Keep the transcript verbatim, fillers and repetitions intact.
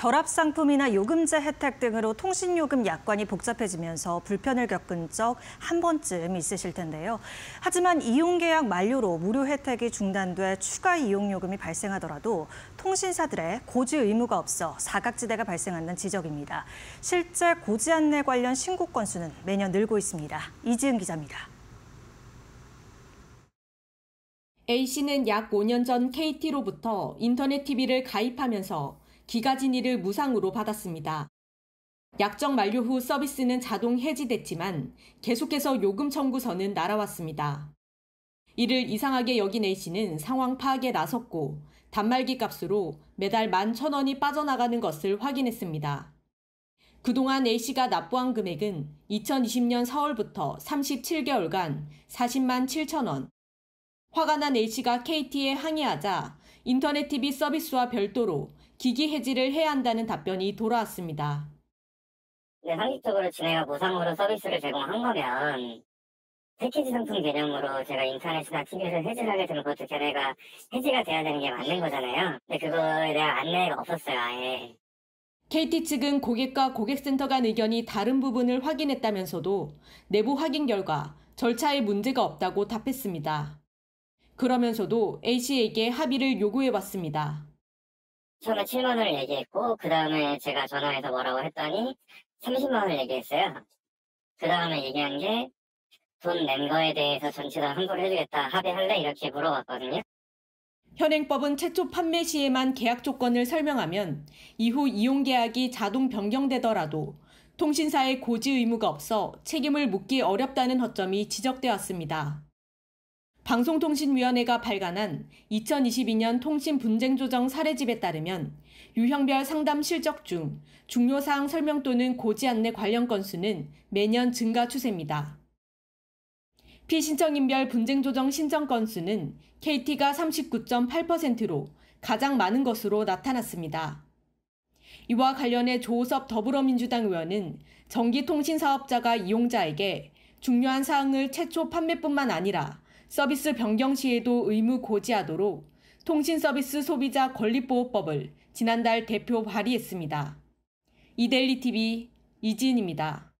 결합상품이나 요금제 혜택 등으로 통신요금 약관이 복잡해지면서 불편을 겪은 적 한 번쯤 있으실 텐데요. 하지만 이용계약 만료로 무료 혜택이 중단돼 추가 이용요금이 발생하더라도 통신사들의 고지 의무가 없어 사각지대가 발생한다는 지적입니다. 실제 고지 안내 관련 신고 건수는 매년 늘고 있습니다. 이지은 기자입니다. A씨는 약 오 년 전 케이티로부터 인터넷 티비를 가입하면서 기가진위를 무상으로 받았습니다. 약정 만료 후 서비스는 자동 해지됐지만 계속해서 요금 청구서는 날아왔습니다. 이를 이상하게 여긴 A씨는 상황 파악에 나섰고 단말기 값으로 매달 만 천 원이 빠져나가는 것을 확인했습니다. 그동안 A씨가 납부한 금액은 이천이십 년 사월부터 삼십칠 개월간 사십만 칠천 원. 화가 난 A씨가 케이티에 항의하자 인터넷 티비 서비스와 별도로 기기 해지를 해야 한다는 답변이 돌아왔습니다. 네, 상식적으로 지네가 무상으로 서비스를 제공한 거면 패키지 상품 개념으로 제가 인터넷이나 티비를 해지를 하게 되면 그것도 걔네가 해지가 돼야 되는 게 맞는 거잖아요. 근데 그거에 대한 안내가 없었어요, 아예. 케이티 측은 고객과 고객센터 간 의견이 다른 부분을 확인했다면서도 내부 확인 결과 절차에 문제가 없다고 답했습니다. 그러면서도 A씨에게 합의를 요구해봤습니다. 처음에 칠만 원을 얘기했고 그 다음에 제가 전화해서 뭐라고 했더니 삼십만 원을 얘기했어요. 그 다음에 얘기한 게 돈 낸 거에 대해서 전체 다 환불을 해주겠다, 합의할래? 이렇게 물어봤거든요. 현행법은 최초 판매 시에만 계약 조건을 설명하면 이후 이용 계약이 자동 변경되더라도 통신사의 고지 의무가 없어 책임을 묻기 어렵다는 허점이 지적돼 왔습니다. 방송통신위원회가 발간한 이천이십이 년 통신분쟁조정 사례집에 따르면 유형별 상담 실적 중 중요사항 설명 또는 고지 안내 관련 건수는 매년 증가 추세입니다. 피신청인별 분쟁조정 신청 건수는 케이티가 삼십구 점 팔 퍼센트로 가장 많은 것으로 나타났습니다. 이와 관련해 조호섭 더불어민주당 의원은 전기통신사업자가 이용자에게 중요한 사항을 최초 판매뿐만 아니라 서비스 변경 시에도 의무 고지하도록 통신서비스 소비자 권리보호법을 지난달 대표 발의했습니다. 이데일리티비 이지은입니다.